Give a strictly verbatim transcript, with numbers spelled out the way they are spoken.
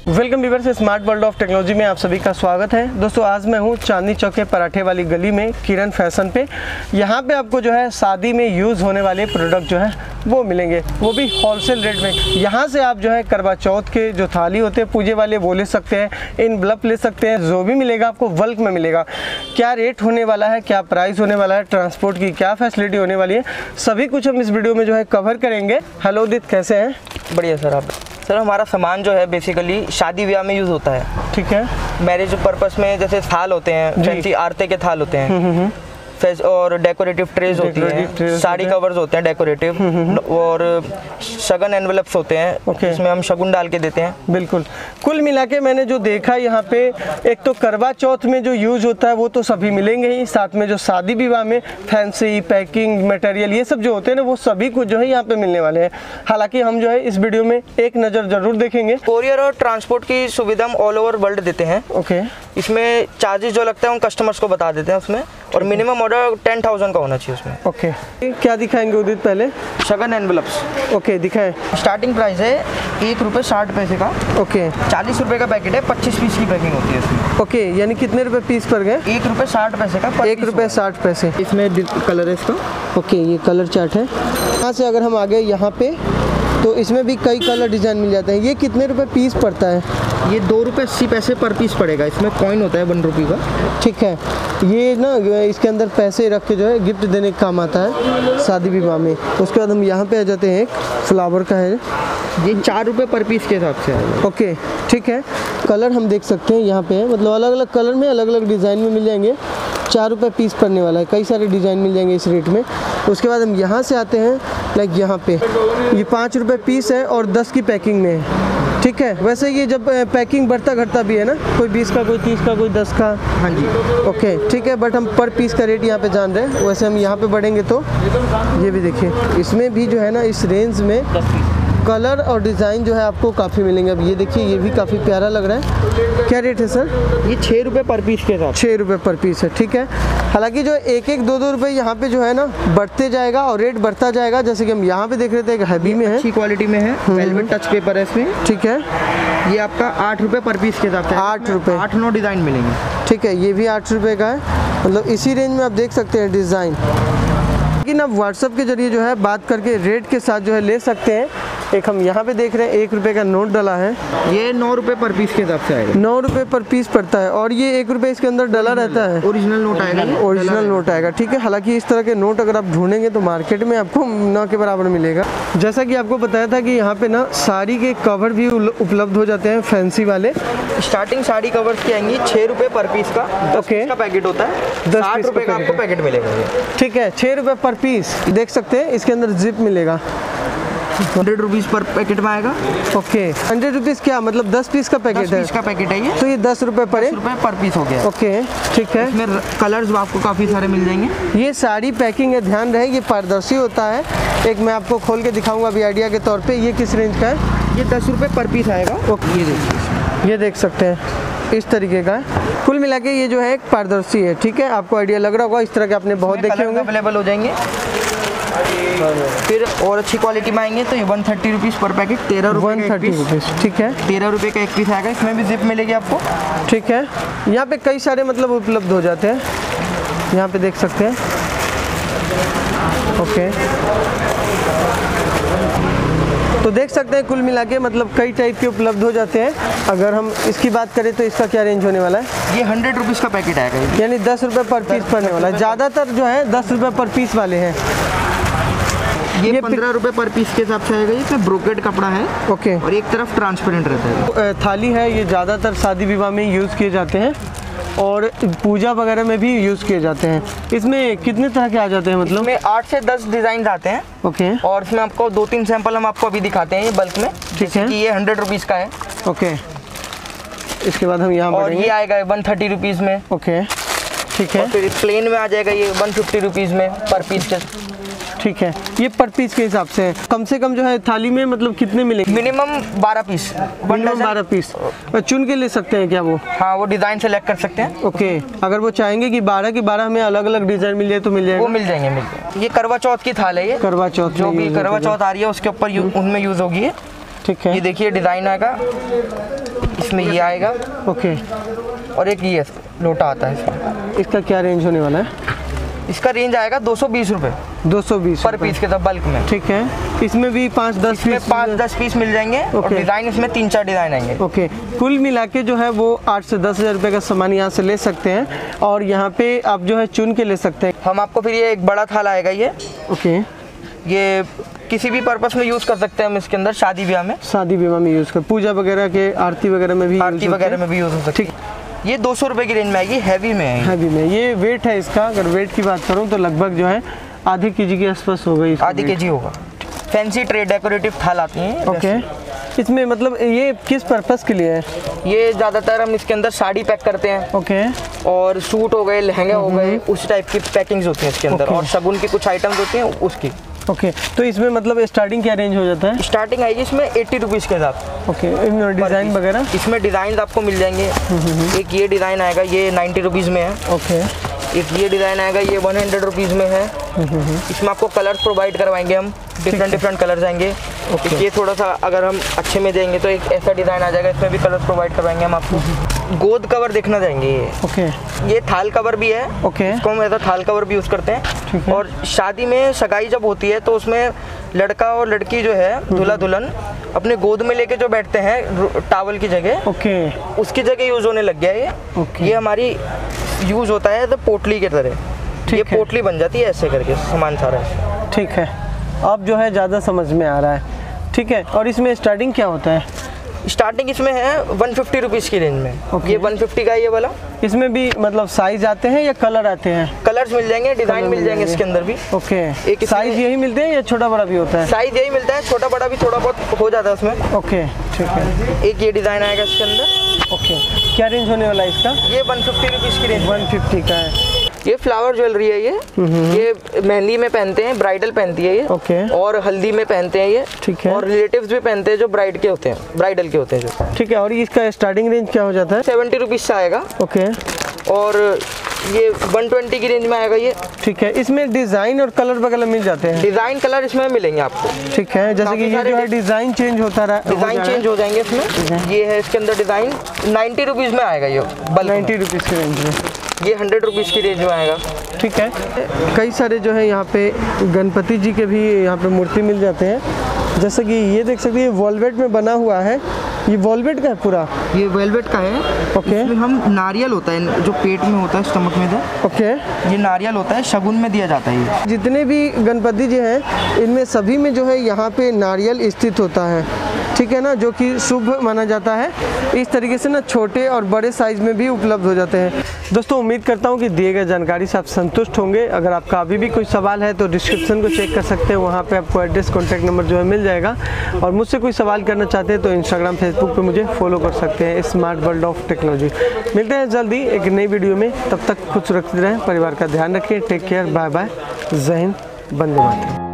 Welcome viewers, smart world of technology में आप सभी का स्वागत है। दोस्तों आज मैं हूं चांदनी चौक के पराठे वाली गली में किरण फैशन पे। यहां पे आपको जो है शादी में यूज़ होने वाले प्रोडक्ट जो है वो मिलेंगे, वो भी होलसेल रेट में। यहां से आप जो है करवा चौथ के जो थाली होते हैं पूजे वाले वो ले सकते हैं, इन बल्ब ले सकते हैं, जो भी मिलेगा आपको बल्क में मिलेगा। क्या रेट होने वाला है, क्या प्राइस होने वाला है, ट्रांसपोर्ट की क्या फैसिलिटी होने वाली है, सभी कुछ हम इस वीडियो में जो है कवर करेंगे। हेलो उदित, कैसे हैं? बढ़िया सर। आप सर हमारा सामान जो है बेसिकली शादी ब्याह में यूज़ होता है। ठीक है। मैरिज पर्पस में जैसे थाल होते हैं, फैंसी आरते के थाल होते हैं, और डेकोरेटिव ट्रेज होती हैं, साड़ी कवर्स होते हैं डेकोरेटिव, और शगन एनवेलप्स होते हैं, okay. इसमें हम शगुन डाल के देते हैं। बिल्कुल। कुल मिला के मैंने जो देखा यहाँ पे, एक तो करवा चौथ में जो यूज होता है वो तो सभी मिलेंगे ही, साथ में जो शादी विवाह में फैंसी पैकिंग मटेरियल ये सब जो होते हैं ना वो सभी कुछ जो है यहाँ पे मिलने वाले हैं। हालांकि हम जो है इस वीडियो में एक नज़र जरूर देखेंगे। कोरियर और ट्रांसपोर्ट की सुविधा हम ऑल ओवर वर्ल्ड देते हैं। ओके। इसमें चार्जेस जो लगता है हम कस्टमर्स को बता देते हैं उसमें, और मिनिमम ऑर्डर टेन थाउजेंड का होना चाहिए उसमें। ओके। क्या दिखाएंगे उदित? पहले शगन एनवेलप्स। ओके, दिखाएं। स्टार्टिंग प्राइस है एक रुपये साठ पैसे का। ओके। चालीस रुपये का पैकेट है, पच्चीस पीस की पैकिंग होती है इसमें। ओके, यानी कितने रुपए पीस पर गए? एक रुपये साठ पैसे का। एक रुपये साठ पैसे। इसमें कलर है इसका। ओके, ये कलर चार्ट है। यहाँ से अगर हम आ गए यहाँ पे तो इसमें भी कई कलर डिज़ाइन मिल जाते हैं। ये कितने रुपए पीस पड़ता है? ये दो रुपये अस्सी पैसे पर पीस पड़ेगा। इसमें कॉइन होता है वन रुपये का। ठीक है। ये ना इसके अंदर पैसे रख के जो है गिफ्ट देने का काम आता है शादी विवाह में। उसके बाद हम यहाँ पे आ जाते हैं, एक फ्लावर का है, ये चार रुपये पर पीस के हिसाब से है। ओके, ठीक है। कलर हम देख सकते हैं यहाँ पे है, मतलब अलग अलग कलर में अलग अलग डिज़ाइन में मिल जाएंगे। चार रुपये पीस पड़ने वाला है, कई सारे डिज़ाइन मिल जाएंगे इस रेट में। उसके बाद हम यहाँ से आते हैं, लाइक यहाँ पे ये पाँच रुपये पीस है और दस की पैकिंग में है। ठीक है। वैसे ये जब पैकिंग बढ़ता घटता भी है ना, कोई बीस का, कोई तीस का, कोई दस का। हाँ जी। ओके, ठीक है। बट हम पर पीस का रेट यहाँ पे जान रहे हैं। वैसे हम यहाँ पे बढ़ेंगे तो ये भी देखिए, इसमें भी जो है ना इस रेंज में कलर और डिज़ाइन जो है आपको काफ़ी मिलेंगे। अब ये देखिए, ये भी काफ़ी प्यारा लग रहा है। क्या रेट है सर? ये छः रुपये पर पीस के साथ। छः रुपये पर पीस है। ठीक है। हालांकि जो एक एक दो दो रुपये यहाँ पे जो है ना बढ़ते जाएगा और रेट बढ़ता जाएगा। जैसे कि हम यहाँ पे देख रहे थे, एक हैवी में है, अच्छी क्वालिटी में है, वेलवेट टच पेपर है इसमें। ठीक है। ये आपका आठ रुपये पर पीस के हिसाब से। आठ रुपये आठ नौ डिज़ाइन मिलेंगे। ठीक है। ये भी आठ रुपये का है, मतलब इसी रेंज में आप देख सकते हैं डिज़ाइन। लेकिन आप व्हाट्सएप के जरिए जो है बात करके रेट के साथ जो है ले सकते हैं। एक हम यहाँ पे देख रहे हैं, एक रुपये का नोट डला है। ये नौ रुपये पर पीस के हिसाब से आएगा। नौ रुपये पर पीस पड़ता है, और ये एक रुपये इसके अंदर डला रहता है। ओरिजिनल नोट आएगा। ओरिजिनल नोट आएगा। ठीक है। हालांकि इस तरह के नोट अगर आप ढूंढेंगे तो मार्केट में आपको न के बराबर मिलेगा। जैसा कि आपको बताया था कि यहाँ पे ना साड़ी के कवर भी उपलब्ध हो जाते हैं, फैंसी वाले। स्टार्टिंग साड़ी कवर्स की आएंगी छः रुपये पर पीस का। ओके। का पैकेट होता है, दस साठ रुपये का आपको पैकेट मिलेगा। ठीक है। छः रुपये पर पीस देख सकते हैं। इसके अंदर जिप मिलेगा। हंड्रेड रुपीज़ पर पैकेट में आएगा। ओके। हंड्रेड रुपीज़ क्या मतलब? दस पीस का पैकेट है। दस पीस का पैकेट है ये, तो ये दस रुपये पर रुपये पर पीस हो गया। ओके, ठीक है। इसमें कलर्स आपको काफ़ी सारे मिल जाएंगे। ये साड़ी पैकिंग है, ध्यान रहे ये पारदर्शी होता है। एक मैं आपको खोल के दिखाऊंगा अभी आइडिया के तौर पे। ये किस रेंज का है? ये दस रुपये पर पीस आएगा। ओके, ये देखिए, ये देख सकते हैं इस तरीके का है। कुल मिला के ये जो है एक पारदर्शी है। ठीक है। आपको आइडिया लग रहा होगा, इस तरह के आपने बहुत देखे होंगे। अवेलेबल हो जाएंगे। फिर और अच्छी क्वालिटी में आएंगे तो ये वन थर्टी रुपीज़ पर पैकेट, तेरह वन थर्टी रुपीज़। ठीक है। तेरह रुपये का एक पीस आएगा। इसमें भी जिप मिलेगी आपको। ठीक है। यहाँ पे कई सारे मतलब उपलब्ध हो जाते हैं, यहाँ पे देख सकते हैं। ओके, तो देख सकते हैं कुल मिला के मतलब कई टाइप के उपलब्ध हो जाते हैं। अगर हम इसकी बात करें तो इसका क्या रेंज होने वाला है? ये हंड्रेड रुपीज़ का पैकेट आएगा, यानी दस रुपये पर पीस पड़ने वाला है। ज़्यादातर जो है दस रुपये पर पीस वाले हैं। ये, ये पंद्रह रुपये पर पीस के हिसाब से आएगा। ये इसमें ब्रोकेड कपड़ा है। ओके। और एक तरफ ट्रांसपेरेंट रहता है। थाली है, ये ज़्यादातर शादी विवाह में यूज़ किए जाते हैं और पूजा वगैरह में भी यूज़ किए जाते हैं। इसमें कितने तरह के आ जाते हैं मतलब? इसमें आठ से दस डिज़ाइन आते हैं। ओके। और इसमें आपको दो तीन सैंपल हम आपको अभी दिखाते हैं ये बल्क में। ठीक है। ये हंड्रेड रुपीज़ का है। ओके। इसके बाद हम यहाँ और ये आएगा वन थर्टी रुपीज़ में। ओके, ठीक है। फिर प्लेन में आ जाएगा ये वन फिफ्टी रुपीज़ में पर पीस के। ठीक है। ये पर पीस के हिसाब से है। कम से कम जो है थाली में मतलब कितने मिलेंगे? मिनिमम बारह पीस। मिनिमम बारह पीस चुन के ले सकते हैं क्या वो? हाँ, वो डिज़ाइन सेलेक्ट कर सकते हैं। ओके। अगर वो चाहेंगे कि बारह की बारह हमें अलग अलग डिज़ाइन मिल जाए तो मिल जाएगा? वो मिल जाएंगे, मिल जाएंगे। ये करवा चौथ की थाल है। ये करवा चौथ जो भी करवा चौथ आ रही है उसके ऊपर उनमें यूज़ होगी। ठीक है। ये देखिए डिज़ाइन आएगा, इसमें ये आएगा। ओके। और एक ये लोटा आता है इसमें। इसका क्या रेंज होने वाला है? इसका रेंज आएगा दो सौ बीस रुपये दो सौ बीस पर पीस के साथ बल्क में। ठीक है। इसमें भी पाँच दस पीस पाँच दस पीस मिल जाएंगे। और डिज़ाइन इसमें तीन चार डिज़ाइन आएंगे। ओके। कुल मिला के जो है वो आठ से दस हज़ार रुपये का सामान यहाँ से ले सकते हैं और यहाँ पे आप जो है चुन के ले सकते हैं। हम आपको फिर ये एक बड़ा थाल आएगा ये। ओके। ये किसी भी पर्पस में यूज़ कर सकते हैं हम इसके अंदर, शादी ब्याह में। शादी ब्याह में यूज़ कर, पूजा वगैरह के, आरती वगैरह में भी, आरती वगैरह में भी यूज़ हो सकता है। ठीक। ये दो सौ रुपये की रेंज में आएगी, हैवी में है। हैवी में ये वेट है इसका, अगर वेट की बात करूँ तो लगभग जो है आधे के जी के आसपास हो गई। आधे के जी होगा। फैंसी ट्रे डेकोरेटिव थाल आती हैं। ओके। इसमें मतलब ये किस पर्पस के लिए है? ये ज़्यादातर हम इसके अंदर साड़ी पैक करते हैं। ओके। और सूट हो गए, लहंगे हो गए, उस टाइप की पैकिंग्स होती हैं इसके अंदर। और शगुन की कुछ आइटम्स होती हैं उसकी। ओके। तो इसमें मतलब स्टार्टिंग क्या रेंज हो जाता है? स्टार्टिंग आएगी इसमें एट्टी रुपीज़ के साथ। ओके। डिज़ाइन वगैरह इसमें डिज़ाइन आपको मिल जाएंगे। एक ये डिज़ाइन आएगा, ये नाइन्टी रुपीज़ में है। ओके। एक ये डिज़ाइन आएगा, ये वन हंड्रेड रुपीज़ में है। इसमें आपको कलर्स प्रोवाइड करवाएंगे हम, डिफरेंट डिफरेंट कलर्स आएंगे। okay. ये थोड़ा सा अगर हम अच्छे में देंगे तो एक ऐसा डिज़ाइन आ जाएगा, इसमें भी कलर्स प्रोवाइड करवाएंगे हम आपको। गोद कवर देखना चाहेंगे ये। ओके। ये थाल कवर भी है। ओके। इसको हम ऐसा थाल कवर भी यूज़ करते हैं। और शादी में सगाई जब होती है तो उसमें लड़का और लड़की जो है, दूल्हा दुल्हन अपने गोद में लेके जो बैठते हैं टावल की जगह, ओके, उसकी जगह यूज़ होने लग गया है ये। ओके। ये हमारी यूज़ होता है तो पोटली की तरह, ये पोटली बन जाती है ऐसे करके सामान सारा। ठीक है, अब जो है ज़्यादा समझ में आ रहा है। ठीक है। और इसमें स्टार्टिंग क्या होता है? स्टार्टिंग इसमें है वन फिफ्टी रुपीज़ की रेंज में। okay. ये वन फिफ्टी का है ये वाला। इसमें भी मतलब साइज आते हैं या कलर आते हैं? कलर्स मिल जाएंगे, डिज़ाइन मिल जाएंगे इसके अंदर भी। ओके। एक साइज यही मिलते हैं या छोटा बड़ा भी होता है? साइज यही मिलता है, छोटा बड़ा भी थोड़ा बहुत हो जाता है उसमें। ओके। ठीक है। एक ये डिज़ाइन आएगा इसके अंदर। ओके। क्या रेंज होने वाला है इसका? ये वन फिफ्टी रुपीज़ की रेंज। वन फिफ्टी का है। ये फ्लावर ज्वेलरी है। ये ये मेहंदी में पहनते हैं, ब्राइडल पहनती है ये। ओके। और हल्दी में पहनते हैं ये। ठीक है। और रिलेटिव्स भी पहनते हैं जो ब्राइड के होते हैं, ब्राइडल के होते हैं जो। ठीक है। और इसका स्टार्टिंग रेंज क्या हो जाता है? सेवेंटी रुपीज़ से आएगा। ओके। और ये वन ट्वेंटी की रेंज में आएगा ये। ठीक है। इसमें डिज़ाइन और कलर वगैरह मिल जाते हैं? डिज़ाइन कलर इसमें मिलेंगे आपको। ठीक है। जैसे कि ये जो है डिज़ाइन चेंज होता रहा, डिज़ाइन चेंज हो जाएंगे इसमें। ये है इसके अंदर डिज़ाइन, नाइन्टी रुपीज़ में आएगा ये, बल्क नाइन्टी रुपीज़ की रेंज में। ये हंड्रेड रुपीज़ की रेंज में आएगा। ठीक है। कई सारे जो है यहाँ पे गणपति जी के भी यहाँ पे मूर्ति मिल जाते हैं। जैसे कि ये देख सकते हैं, वॉलवेट में बना हुआ है। ये वॉलवेट का है पूरा? ये वेलवेट का है। ओके। इसमें हम नारियल होता है जो पेट में होता है, स्टमक में दे। ओके। ये नारियल होता है, शगुन में दिया जाता है ये। जितने भी गणपति जी हैं इनमें सभी में जो है यहाँ पे नारियल स्थित होता है। ठीक है ना, जो कि शुभ माना जाता है। इस तरीके से ना छोटे और बड़े साइज़ में भी उपलब्ध हो जाते हैं। दोस्तों, उम्मीद करता हूँ कि दिए गए जानकारी से आप संतुष्ट होंगे। अगर आपका अभी भी कोई सवाल है तो डिस्क्रिप्शन को चेक कर सकते हैं, वहाँ पे आपको एड्रेस, कॉन्टैक्ट नंबर जो है मिल जाएगा। और मुझसे कोई सवाल करना चाहते हैं तो इंस्टाग्राम, फेसबुक पे मुझे फॉलो कर सकते हैं, स्मार्ट वर्ल्ड ऑफ टेक्नोलॉजी। मिलते हैं जल्दी एक नई वीडियो में, तब तक खुद सुरक्षित रहें, परिवार का ध्यान रखें। टेक केयर, बाय बाय, जय हिंद, वंदे मातरम।